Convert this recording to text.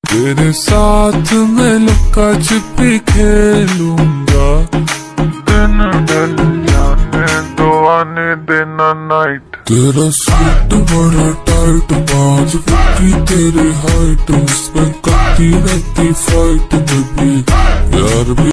तेरे साथ मैं लुका छिपी खेलूंगा, दिन ढल जाने दो आने देना नाइट। तेरा सूट बड़ा टाइट, 5 फुट की तेरी हाइट, उस पे करती रहती फाइट बेबी, यार भी